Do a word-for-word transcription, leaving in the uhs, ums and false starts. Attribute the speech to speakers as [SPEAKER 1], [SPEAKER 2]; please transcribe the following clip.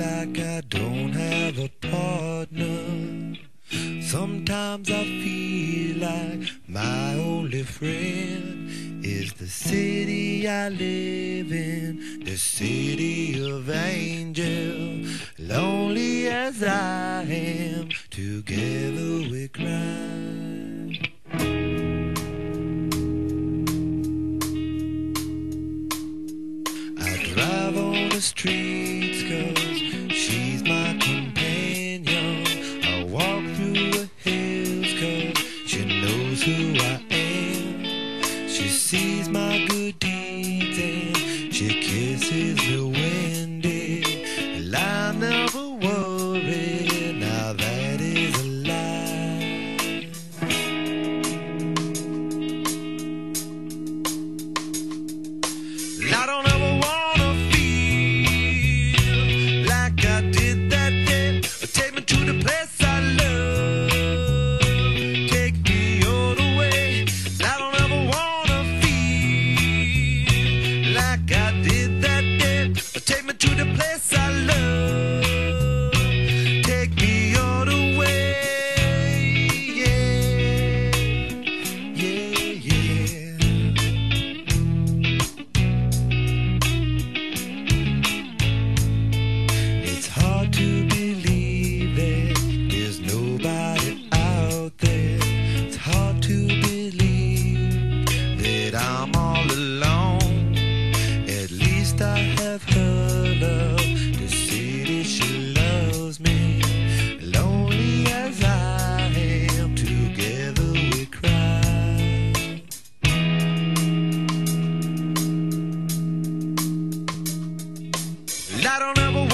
[SPEAKER 1] like I don't have a partner. Sometimes I feel like my only friend is the city I live in, the city of angels. Lonely as I am, together we cry. I drive on the streets 'cause she's my companion. I walk through the hills 'cause she knows who I am. She sees my good deeds and she kisses the windy. And I never worry, now that is a lie. I don't ever wanna feel like I did that day. Take me to the place I love, take me all the way. I don't ever wanna feel like I did that day. Take me to the place I love, take me all the way. Yeah, yeah, yeah. It's hard to believe that there's nobody out there. It's hard to believe that I'm all alone. At least I have her love, the city she loves me. Lonely as I am, together we cry. I don't ever